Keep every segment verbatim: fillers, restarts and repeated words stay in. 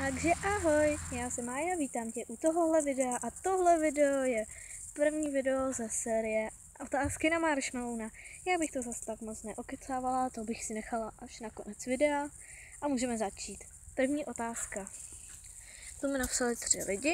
Takže ahoj, já jsem Mája, vítám tě u tohohle videa a tohle video je první video ze série Otázky na Marshmallowna. Já bych to zase tak moc neokecávala, to bych si nechala až na konec videa a můžeme začít. První otázka. To mi napsali tři lidi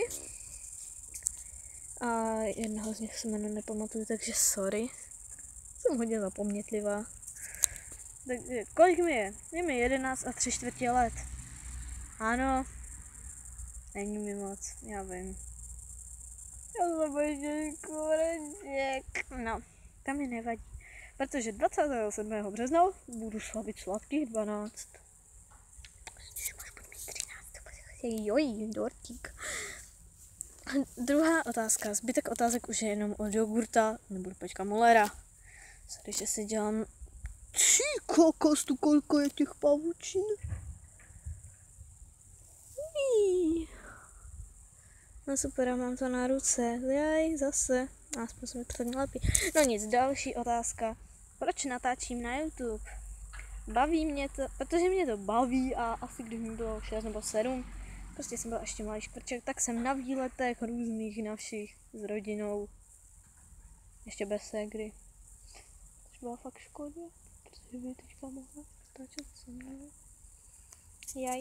a jednoho z nich se jméno nepamatuju, takže sorry. Jsem hodně zapomnětlivá. Takže kolik mi je? Je mi jedenáct a tři čtvrtě let. Ano, není mi moc, já vím. Já jsem boží kureček. No, to mi nevadí, protože dvacátého sedmého března budu slavit sladkých dvanáct. Když máš budu mít třináct, joj, dortík. Druhá otázka, zbytek otázek už je jenom od jogurta, nebudu počkat Mullera. Sorry, že si dělám... Ty kokos, tu kolko je těch pavučin. No super, mám to na ruce. Jaj, zase. Aspoň se mi to nejlepší. No nic, další otázka. Proč natáčím na YouTube? Baví mě to, protože mě to baví a asi když mi bylo šest nebo sedm, prostě jsem byl ještě malý škrček, tak jsem na výletech různých našich s rodinou. Ještě bez ségry. Což byla fakt škoda, protože by teďka mohla natáčet se mnou. Jaj.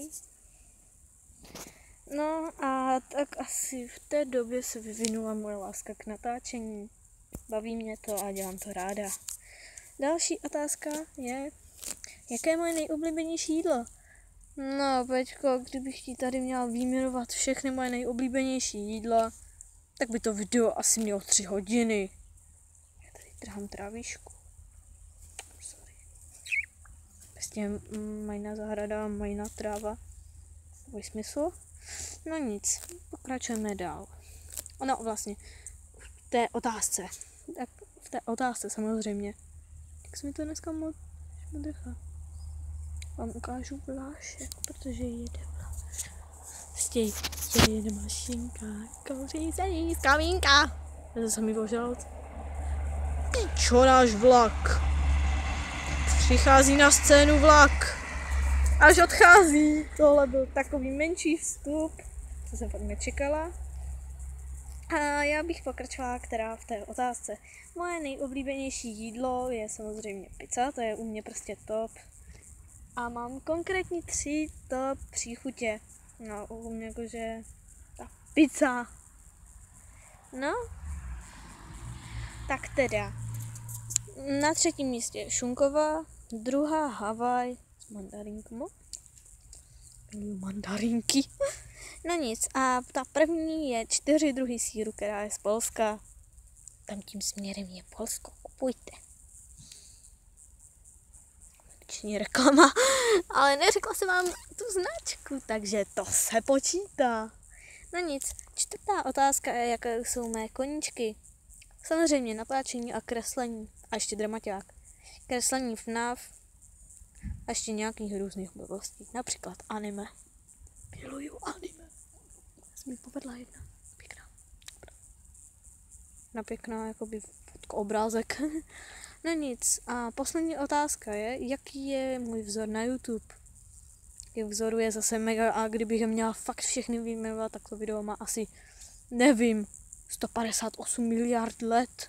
No a tak asi v té době se vyvinula moje láska k natáčení. Baví mě to a dělám to ráda. Další otázka je, jaké je moje nejoblíbenější jídlo? No, Peťko, kdybych ti tady měla vyjmenovat všechny moje nejoblíbenější jídla, tak by to video asi mělo tři hodiny. Já tady trhám trávičku. Sorry. Prostě majná zahrada, majná tráva. Takový smysl? No nic, pokračujeme dál. No vlastně, v té otázce. Tak v té otázce samozřejmě. Jak se mi to dneska moc modrchá. Vám ukážu vlášek, protože jede vlášek. Prostě jede mašinka, kouří se jí z kamínka. To se mi božel. Čo náš vlak? Přichází na scénu vlak. Až odchází. Tohle byl takový menší vstup, co jsem fakt nečekala. A já bych pokračovala která v té otázce. Moje nejoblíbenější jídlo je samozřejmě pizza, to je u mě prostě top. A mám konkrétní tři top příchutě. No, u mě jakože ta pizza. No, tak teda. Na třetím místě šunková, druhá Havaj s mandarinkama. Miluji mandarinky. No nic, a ta první je čtyři druhy sýru, která je z Polska. Tam tím směrem je Polsko, kupujte. Konečně reklama, ale neřekla jsem vám tu značku, takže to se počítá. No nic, čtvrtá otázka je, jaké jsou mé koníčky. Samozřejmě natáčení a kreslení. A ještě dramaťák. Kreslení F N A F a ještě nějakých různých blbostí. Například anime. Miluju anime. Jsem mi povedla jedna. Pěkná. Na pěkná, jakoby fotko obrázek. No nic. A poslední otázka je, jaký je můj vzor na YouTube. Těch vzorů je zase mega a kdybych je měla fakt všechny vyjmenovat, tak to video má asi, nevím, sto padesát osm miliard let.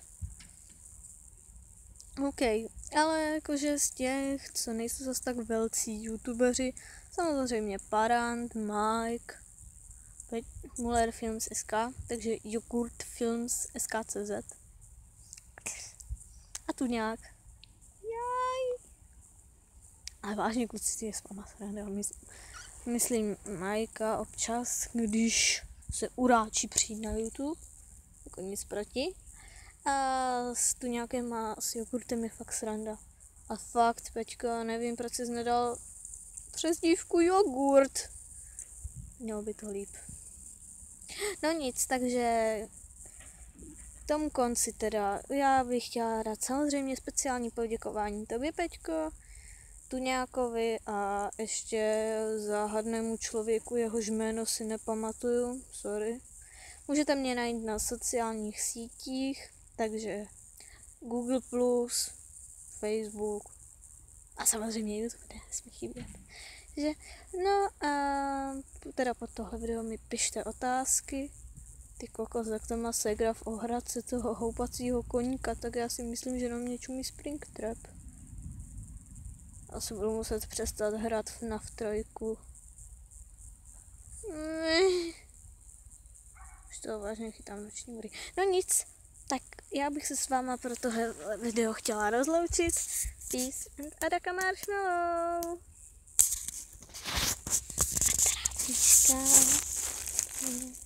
OK, ale jakože z těch, co nejsou zase tak velcí youtubeři, samozřejmě Parant, Mike, Muller Films S K, takže Jogurt Films S K C Z. A tu nějak. Jaj. Ale vážně kluci, si je s váma sranda. Myslím Majka občas, když se uráčí přijít na YouTube, jako nic proti. A s tu nějakým s jogurtem je fakt sranda. A fakt, Peťko, nevím, proč jsi nedal přezdívku jogurt. Mělo by to líp. No nic, takže k tomu konci teda, já bych chtěla dát samozřejmě speciální poděkování tobě, Peťko, Tuňákovi a ještě záhadnému člověku, jehož jméno si nepamatuju, sorry. Můžete mě najít na sociálních sítích, takže Google plus, Facebook a samozřejmě YouTube nesmí chybět. Takže, no a teda pod tohle video mi pište otázky. Ty kokos, jak to má segra v ohradce toho houpacího koníka, tak já si myslím, že na mě čumí Springtrap. Asi budu muset přestat hrát na v trojku. Už to vážně chytám noční mory. No nic, tak já bych se s váma pro tohle video chtěla rozloučit. Peace and Adaka Marshmallow. A teda